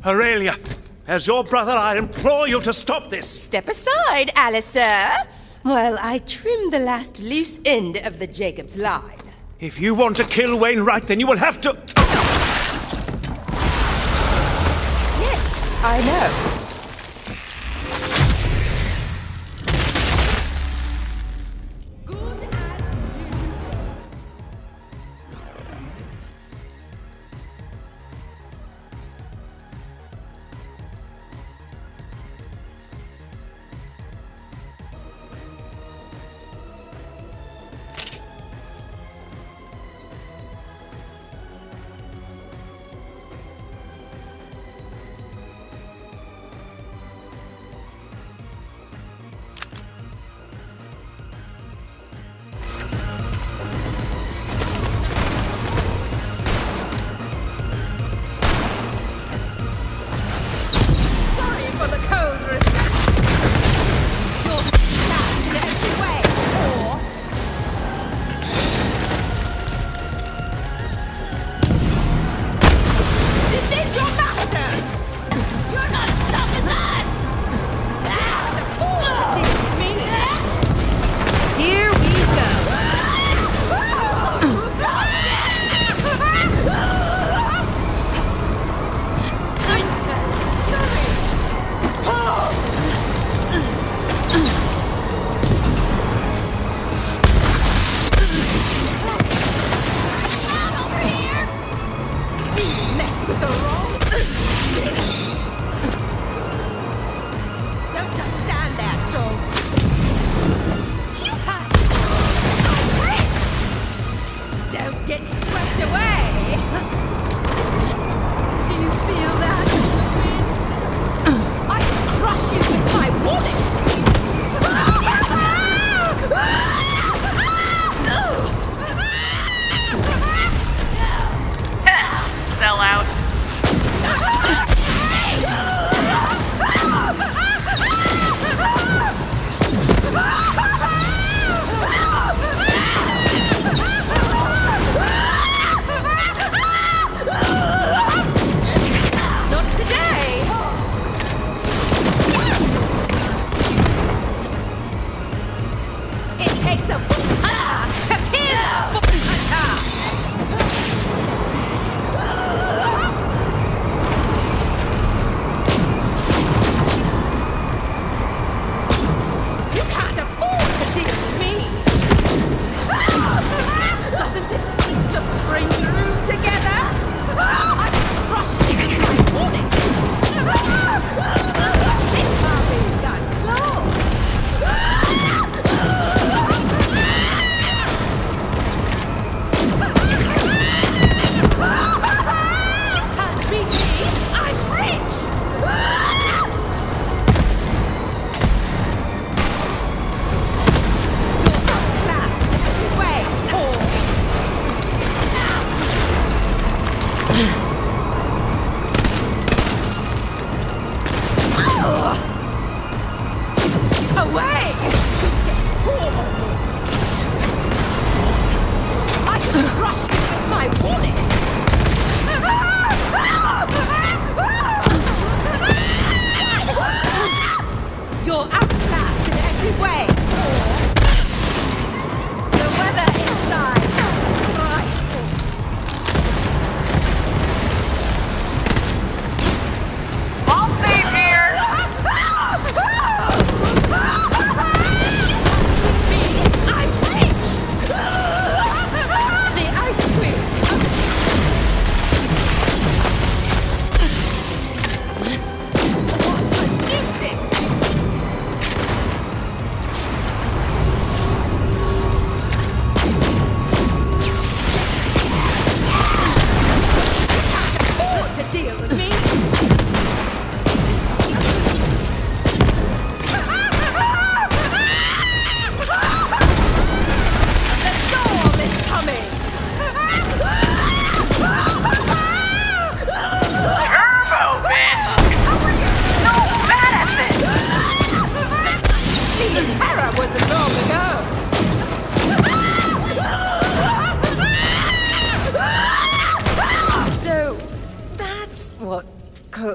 Aurelia, as your brother, I implore you to stop this. Step aside, Alistair, while I trim the last loose end of the Jacob's line. If you want to kill Wainwright, then you will have to... Yes, I know.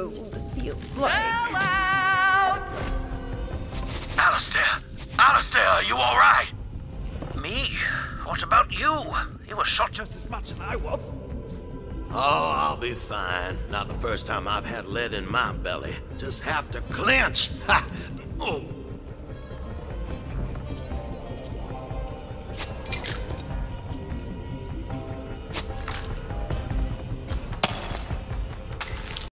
cold feels like. Alistair! Alistair, are you alright? Me? What about you? You were shot Just as much as I was. Oh, I'll be fine. Not the first time I've had lead in my belly. Just have to clench. Ha! Oh.